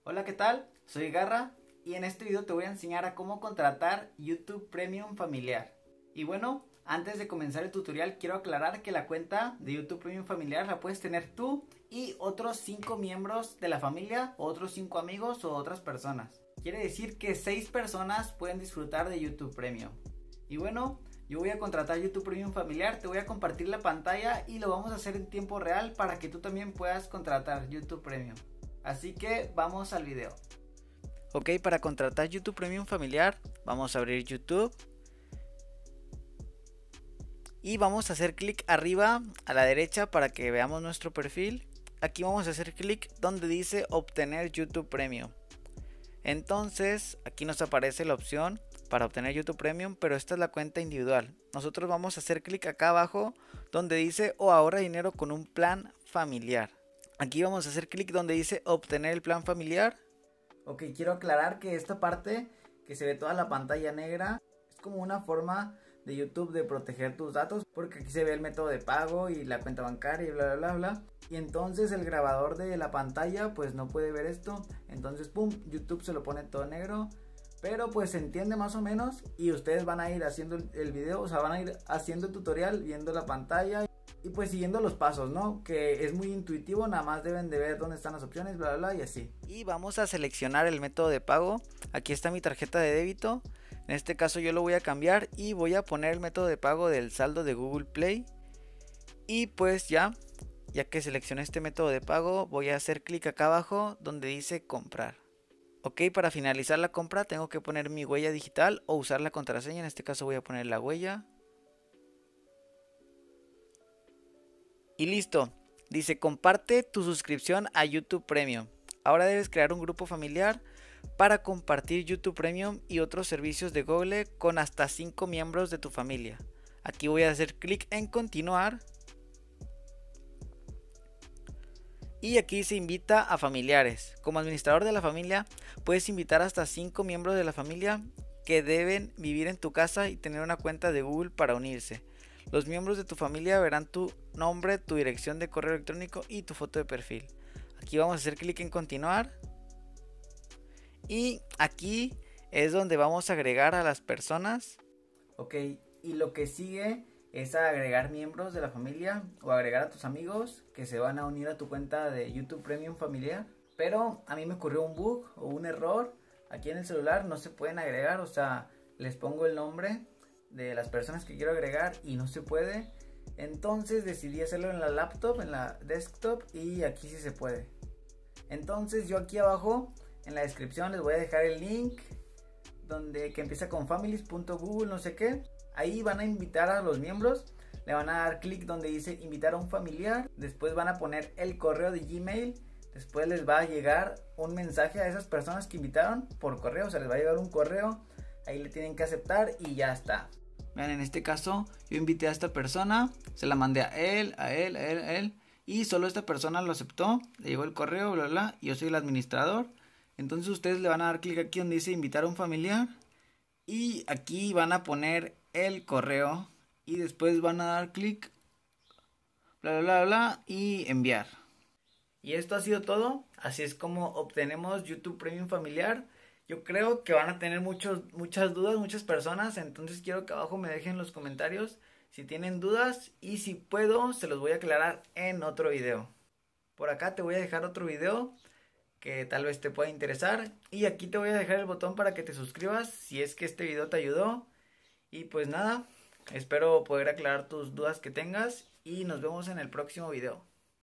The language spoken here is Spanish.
Hola, ¿qué tal? Soy Garra y en este video te voy a enseñar a cómo contratar YouTube Premium familiar. Y bueno, antes de comenzar el tutorial quiero aclarar que la cuenta de YouTube Premium familiar la puedes tener tú y otros 5 miembros de la familia, o otros 5 amigos o otras personas. Quiere decir que 6 personas pueden disfrutar de YouTube Premium. Y bueno, yo voy a contratar YouTube Premium familiar, te voy a compartir la pantalla y lo vamos a hacer en tiempo real para que tú también puedas contratar YouTube Premium. Así que vamos al video. Ok, para contratar YouTube Premium familiar, vamos a abrir YouTube. Y vamos a hacer clic arriba a la derecha para que veamos nuestro perfil. Aquí vamos a hacer clic donde dice obtener YouTube Premium. Entonces aquí nos aparece la opción para obtener YouTube Premium, pero esta es la cuenta individual. Nosotros vamos a hacer clic acá abajo donde dice ahorra dinero con un plan familiar. Aquí vamos a hacer clic donde dice obtener el plan familiar. Ok, quiero aclarar que esta parte que se ve toda la pantalla negra es como una forma de YouTube de proteger tus datos, porque aquí se ve el método de pago y la cuenta bancaria y bla bla bla bla. Y entonces el grabador de la pantalla pues no puede ver esto, entonces pum, YouTube se lo pone todo negro. Pero pues se entiende más o menos y ustedes van a ir haciendo el video, o sea, van a ir haciendo el tutorial, viendo la pantalla y pues siguiendo los pasos, ¿no? Que es muy intuitivo, nada más deben de ver dónde están las opciones, bla bla bla y así. Y vamos a seleccionar el método de pago. Aquí está mi tarjeta de débito. En este caso yo lo voy a cambiar y voy a poner el método de pago del saldo de Google Play. Y pues ya que seleccioné este método de pago, voy a hacer clic acá abajo donde dice comprar. Ok, para finalizar la compra tengo que poner mi huella digital o usar la contraseña. En este caso voy a poner la huella. Y listo. Dice comparte tu suscripción a YouTube Premium. Ahora debes crear un grupo familiar para compartir YouTube Premium y otros servicios de Google con hasta 5 miembros de tu familia. Aquí voy a hacer clic en continuar. Y aquí se invita a familiares. Como administrador de la familia, puedes invitar hasta 5 miembros de la familia que deben vivir en tu casa y tener una cuenta de Google para unirse. Los miembros de tu familia verán tu nombre, tu dirección de correo electrónico y tu foto de perfil. Aquí vamos a hacer clic en continuar. Y aquí es donde vamos a agregar a las personas. Ok, y lo que sigue es agregar miembros de la familia o agregar a tus amigos que se van a unir a tu cuenta de YouTube Premium familiar. Pero a mí me ocurrió un bug o un error. Aquí en el celular no se pueden agregar, o sea, les pongo el nombre de las personas que quiero agregar y no se puede. Entonces decidí hacerlo en la laptop, en la desktop, y aquí sí se puede. Entonces yo aquí abajo en la descripción les voy a dejar el link que empieza con families.google no sé qué. Ahí van a invitar a los miembros, le van a dar clic donde dice invitar a un familiar, después van a poner el correo de Gmail, después les va a llegar un mensaje a esas personas que invitaron por correo, o sea, les va a llegar un correo, ahí le tienen que aceptar y ya está. Vean, en este caso yo invité a esta persona, se la mandé a él, y solo esta persona lo aceptó, le llegó el correo, bla bla, y yo soy el administrador. Entonces ustedes le van a dar clic aquí donde dice invitar a un familiar y aquí van a poner el correo y después van a dar clic, bla bla bla bla, y enviar. Y esto ha sido todo. Así es como obtenemos YouTube Premium familiar. Yo creo que van a tener muchas dudas, muchas personas. Entonces quiero que abajo me dejen los comentarios si tienen dudas. Y si puedo, se los voy a aclarar en otro video. Por acá te voy a dejar otro video que tal vez te pueda interesar. Y aquí te voy a dejar el botón para que te suscribas si es que este video te ayudó. Y pues nada, espero poder aclarar tus dudas que tengas. Y nos vemos en el próximo video.